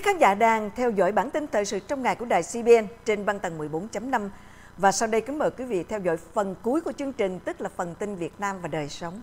khán giả đang theo dõi bản tin thời sự trong ngày của đài CBN trên băng tần 14.5. Và sau đây kính mời quý vị theo dõi phần cuối của chương trình, tức là phần tin Việt Nam và đời sống.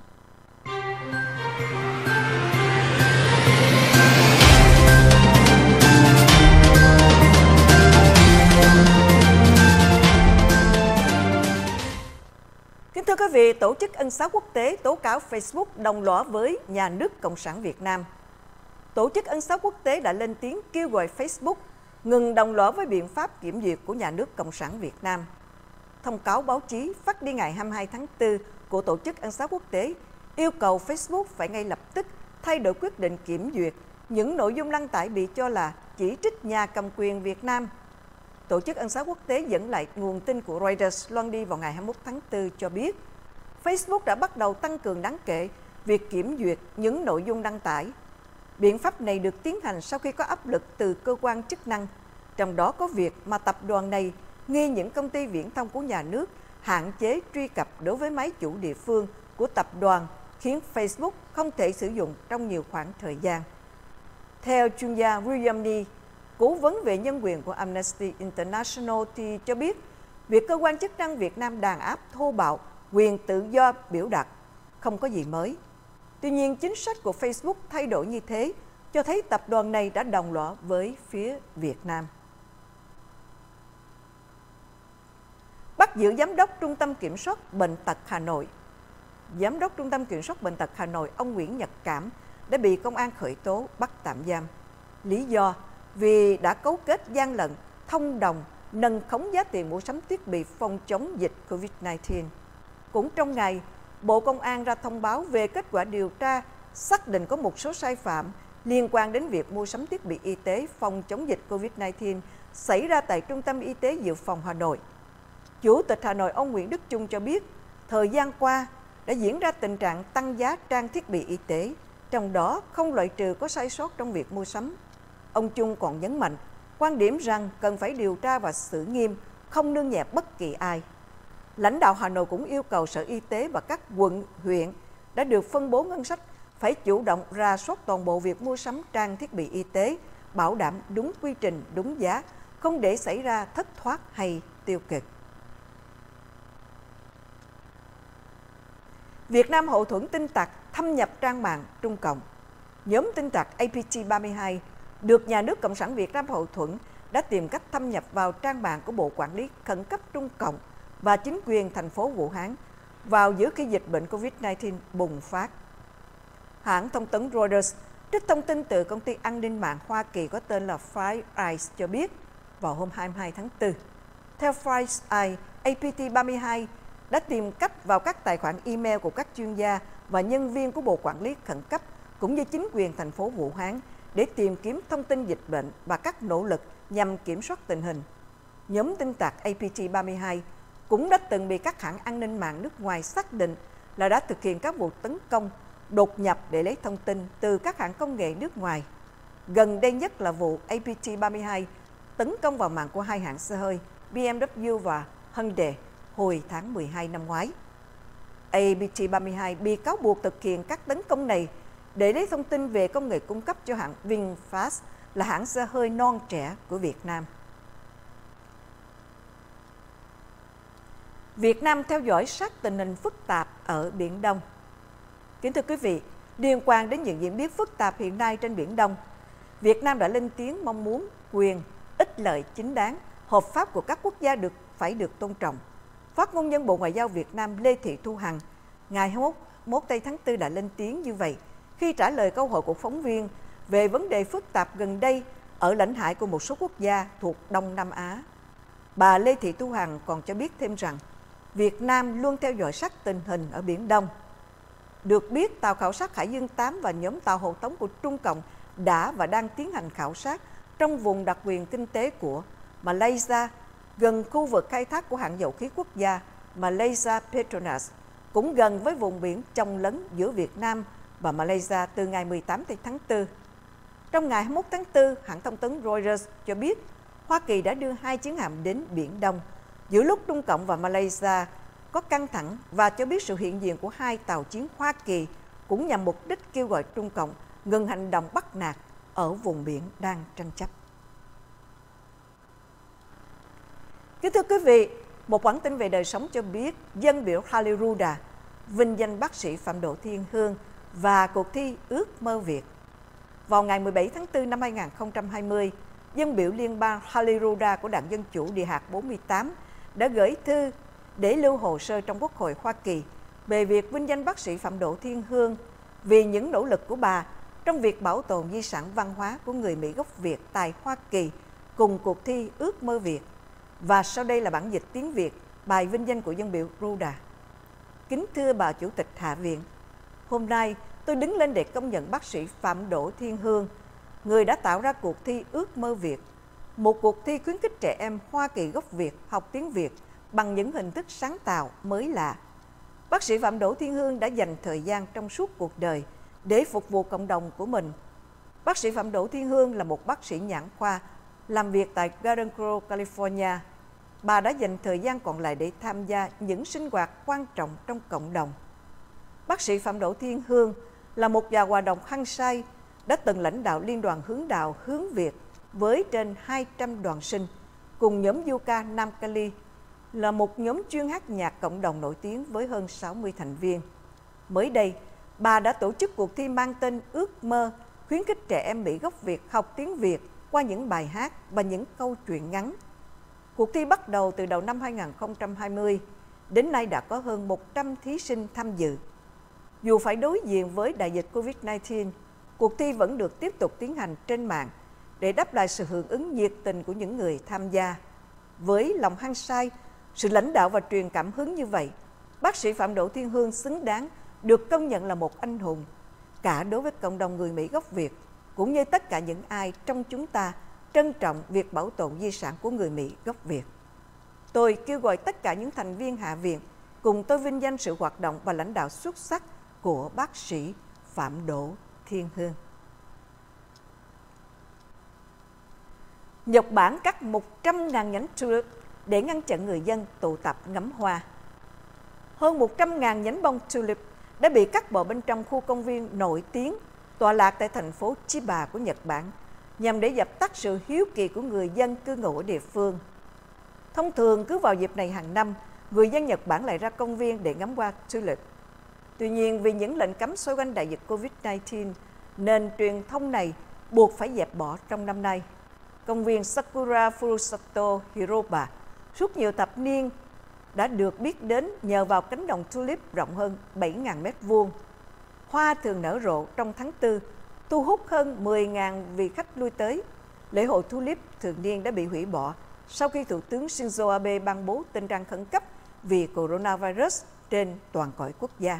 Kính thưa quý vị, Tổ chức Ân xá Quốc tế tố cáo Facebook đồng lõa với nhà nước Cộng sản Việt Nam. Tổ chức Ân xá Quốc tế đã lên tiếng kêu gọi Facebook ngừng đồng lõa với biện pháp kiểm duyệt của nhà nước Cộng sản Việt Nam. Thông cáo báo chí phát đi ngày 22 tháng 4 của Tổ chức Ân xá Quốc tế yêu cầu Facebook phải ngay lập tức thay đổi quyết định kiểm duyệt những nội dung đăng tải bị cho là chỉ trích nhà cầm quyền Việt Nam. Tổ chức Ân xá Quốc tế dẫn lại nguồn tin của Reuters loan đi vào ngày 21 tháng 4 cho biết Facebook đã bắt đầu tăng cường đáng kể việc kiểm duyệt những nội dung đăng tải. Biện pháp này được tiến hành sau khi có áp lực từ cơ quan chức năng, trong đó có việc mà tập đoàn này nghi những công ty viễn thông của nhà nước hạn chế truy cập đối với máy chủ địa phương của tập đoàn, khiến Facebook không thể sử dụng trong nhiều khoảng thời gian. Theo chuyên gia William Nee, cố vấn về nhân quyền của Amnesty International thì cho biết, việc cơ quan chức năng Việt Nam đàn áp thô bạo quyền tự do biểu đạt không có gì mới. Tuy nhiên, chính sách của Facebook thay đổi như thế cho thấy tập đoàn này đã đồng lõa với phía Việt Nam. Bắt giữ Giám đốc Trung tâm Kiểm soát Bệnh tật Hà Nội. Giám đốc Trung tâm Kiểm soát Bệnh tật Hà Nội, ông Nguyễn Nhật Cảm, đã bị công an khởi tố bắt tạm giam. Lý do vì đã cấu kết gian lận, thông đồng, nâng khống giá tiền mua sắm thiết bị phòng chống dịch COVID-19. Cũng trong ngày, Bộ Công an ra thông báo về kết quả điều tra, xác định có một số sai phạm liên quan đến việc mua sắm thiết bị y tế phòng chống dịch COVID-19 xảy ra tại Trung tâm Y tế Dự phòng Hà Nội. Chủ tịch Hà Nội ông Nguyễn Đức Chung cho biết, thời gian qua đã diễn ra tình trạng tăng giá trang thiết bị y tế, trong đó không loại trừ có sai sót trong việc mua sắm. Ông Chung còn nhấn mạnh, quan điểm rằng cần phải điều tra và xử nghiêm, không nương nhẹ bất kỳ ai. Lãnh đạo Hà Nội cũng yêu cầu Sở Y tế và các quận, huyện đã được phân bố ngân sách phải chủ động rà soát toàn bộ việc mua sắm trang thiết bị y tế, bảo đảm đúng quy trình, đúng giá, không để xảy ra thất thoát hay tiêu cực. Việt Nam hậu thuẫn tin tặc thâm nhập trang mạng Trung Cộng. Nhóm tin tặc APT32 được nhà nước Cộng sản Việt Nam hậu thuẫn đã tìm cách thâm nhập vào trang mạng của Bộ Quản lý Khẩn cấp Trung Cộng và chính quyền thành phố Vũ Hán vào giữa khi dịch bệnh COVID-19 bùng phát. Hãng thông tấn Reuters trích thông tin từ công ty an ninh mạng Hoa Kỳ có tên là FireEye cho biết vào hôm 22 tháng 4. Theo FireEye, APT32 đã tìm cách vào các tài khoản email của các chuyên gia và nhân viên của Bộ Quản lý Khẩn cấp cũng như chính quyền thành phố Vũ Hán để tìm kiếm thông tin dịch bệnh và các nỗ lực nhằm kiểm soát tình hình. Nhóm tin tặc APT32 cũng đã từng bị các hãng an ninh mạng nước ngoài xác định là đã thực hiện các vụ tấn công, đột nhập để lấy thông tin từ các hãng công nghệ nước ngoài. Gần đây nhất là vụ APT32 tấn công vào mạng của hai hãng xe hơi BMW và Hyundai hồi tháng 12 năm ngoái. APT32 bị cáo buộc thực hiện các tấn công này để lấy thông tin về công nghệ cung cấp cho hãng VinFast, là hãng xe hơi non trẻ của Việt Nam. Việt Nam theo dõi sát tình hình phức tạp ở Biển Đông. Kính thưa quý vị, liên quan đến những diễn biến phức tạp hiện nay trên Biển Đông, Việt Nam đã lên tiếng mong muốn quyền, ích lợi chính đáng, hợp pháp của các quốc gia phải được tôn trọng. Phát ngôn nhân Bộ Ngoại giao Việt Nam Lê Thị Thu Hằng ngày 21 tháng 4 đã lên tiếng như vậy khi trả lời câu hỏi của phóng viên về vấn đề phức tạp gần đây ở lãnh hải của một số quốc gia thuộc Đông Nam Á. Bà Lê Thị Thu Hằng còn cho biết thêm rằng Việt Nam luôn theo dõi sát tình hình ở Biển Đông. Được biết, tàu khảo sát Hải Dương 8 và nhóm tàu hộ tống của Trung Cộng đã và đang tiến hành khảo sát trong vùng đặc quyền kinh tế của Malaysia, gần khu vực khai thác của hãng dầu khí quốc gia Malaysia Petronas, cũng gần với vùng biển chồng lấn giữa Việt Nam và Malaysia từ ngày 18 tháng 4. Trong ngày 21 tháng 4, hãng thông tấn Reuters cho biết Hoa Kỳ đã đưa 2 chiến hạm đến Biển Đông giữa lúc Trung Cộng và Malaysia có căng thẳng, và cho biết sự hiện diện của 2 tàu chiến Hoa Kỳ cũng nhằm mục đích kêu gọi Trung Cộng ngừng hành động bắt nạt ở vùng biển đang tranh chấp. Kính thưa quý vị, một bản tin về đời sống cho biết dân biểu Holyruda vinh danh bác sĩ Phạm Đỗ Thiên Hương và cuộc thi Ước mơ Việt. Vào ngày 17 tháng 4 năm 2020, dân biểu liên bang Holyruda của Đảng Dân Chủ Địa hạt 48 đã gửi thư để lưu hồ sơ trong Quốc hội Hoa Kỳ về việc vinh danh bác sĩ Phạm Đỗ Thiên Hương vì những nỗ lực của bà trong việc bảo tồn di sản văn hóa của người Mỹ gốc Việt tại Hoa Kỳ cùng cuộc thi Ước mơ Việt. Và sau đây là bản dịch tiếng Việt bài vinh danh của dân biểu Ruda. Kính thưa bà Chủ tịch Hạ viện, hôm nay tôi đứng lên để công nhận bác sĩ Phạm Đỗ Thiên Hương, người đã tạo ra cuộc thi Ước mơ Việt, một cuộc thi khuyến khích trẻ em Hoa Kỳ gốc Việt học tiếng Việt bằng những hình thức sáng tạo mới lạ. Bác sĩ Phạm Đỗ Thiên Hương đã dành thời gian trong suốt cuộc đời để phục vụ cộng đồng của mình. Bác sĩ Phạm Đỗ Thiên Hương là một bác sĩ nhãn khoa, làm việc tại Garden Grove, California. Bà đã dành thời gian còn lại để tham gia những sinh hoạt quan trọng trong cộng đồng. Bác sĩ Phạm Đỗ Thiên Hương là một nhà hoạt động hăng say, đã từng lãnh đạo Liên đoàn Hướng đạo Hướng Việt với trên 200 đoàn sinh, cùng nhóm du ca Nam Cali, là một nhóm chuyên hát nhạc cộng đồng nổi tiếng với hơn 60 thành viên. Mới đây, bà đã tổ chức cuộc thi mang tên Ước mơ, khuyến khích trẻ em Mỹ gốc Việt học tiếng Việt qua những bài hát và những câu chuyện ngắn. Cuộc thi bắt đầu từ đầu năm 2020, đến nay đã có hơn 100 thí sinh tham dự. Dù phải đối diện với đại dịch Covid-19, cuộc thi vẫn được tiếp tục tiến hành trên mạng để đáp lại sự hưởng ứng nhiệt tình của những người tham gia. Với lòng hăng say, sự lãnh đạo và truyền cảm hứng như vậy, bác sĩ Phạm Đỗ Thiên Hương xứng đáng được công nhận là một anh hùng, cả đối với cộng đồng người Mỹ gốc Việt, cũng như tất cả những ai trong chúng ta trân trọng việc bảo tồn di sản của người Mỹ gốc Việt. Tôi kêu gọi tất cả những thành viên Hạ viện cùng tôi vinh danh sự hoạt động và lãnh đạo xuất sắc của bác sĩ Phạm Đỗ Thiên Hương. Nhật Bản cắt 100.000 nhánh tulip để ngăn chặn người dân tụ tập ngắm hoa. Hơn 100.000 nhánh bông tulip đã bị cắt bỏ bên trong khu công viên nổi tiếng tọa lạc tại thành phố Chiba của Nhật Bản, nhằm để dập tắt sự hiếu kỳ của người dân cư ngụ ở địa phương. Thông thường cứ vào dịp này hàng năm, người dân Nhật Bản lại ra công viên để ngắm hoa tulip. Tuy nhiên, vì những lệnh cấm xoay quanh đại dịch Covid-19, nên truyền thông này buộc phải dẹp bỏ trong năm nay. Công viên Sakura Furusato Hiroba suốt nhiều thập niên đã được biết đến nhờ vào cánh đồng tulip rộng hơn 7.000 mét vuông. Hoa thường nở rộ trong tháng 4, thu hút hơn 10.000 vị khách lui tới. Lễ hội tulip thường niên đã bị hủy bỏ sau khi Thủ tướng Shinzo Abe ban bố tình trạng khẩn cấp vì coronavirus trên toàn cõi quốc gia.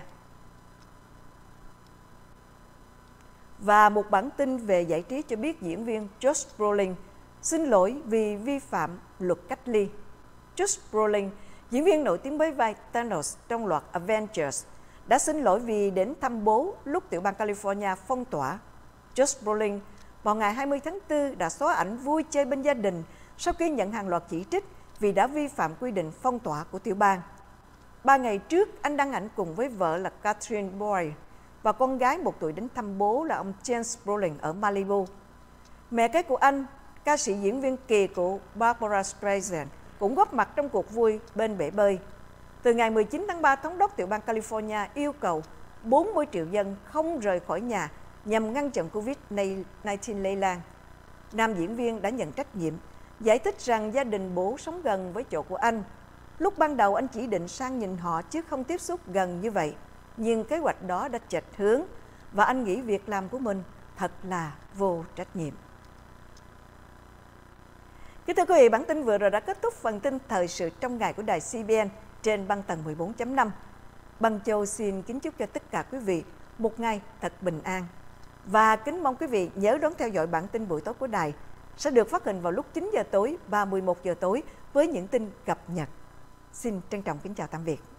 Và một bản tin về giải trí cho biết diễn viên Josh Brolin xin lỗi vì vi phạm luật cách ly. Josh Brolin, diễn viên nổi tiếng với vai Thanos trong loạt Avengers, đã xin lỗi vì đến thăm bố lúc tiểu bang California phong tỏa. Josh Brolin vào ngày 20 tháng 4 đã xóa ảnh vui chơi bên gia đình sau khi nhận hàng loạt chỉ trích vì đã vi phạm quy định phong tỏa của tiểu bang. 3 ngày trước, anh đăng ảnh cùng với vợ là Catherine Boyle và con gái 1 tuổi đến thăm bố là ông James Brolin ở Malibu. Mẹ kế của anh, ca sĩ diễn viên kỳ của Barbara Streisand, cũng góp mặt trong cuộc vui bên bể bơi. Từ ngày 19 tháng 3, Thống đốc tiểu bang California yêu cầu 40 triệu dân không rời khỏi nhà nhằm ngăn chặn Covid-19 lây lan. Nam diễn viên đã nhận trách nhiệm, giải thích rằng gia đình bố sống gần với chỗ của anh. Lúc ban đầu anh chỉ định sang nhìn họ chứ không tiếp xúc gần như vậy. Nhưng kế hoạch đó đã chệch hướng và anh nghĩ việc làm của mình thật là vô trách nhiệm. Kính thưa quý vị, bản tin vừa rồi đã kết thúc phần tin thời sự trong ngày của đài CBN trên băng tần 14.5. Băng Châu xin kính chúc cho tất cả quý vị một ngày thật bình an. Và kính mong quý vị nhớ đón theo dõi bản tin buổi tối của đài sẽ được phát hình vào lúc 9 giờ tối và 11 giờ tối với những tin cập nhật. Xin trân trọng kính chào tạm biệt.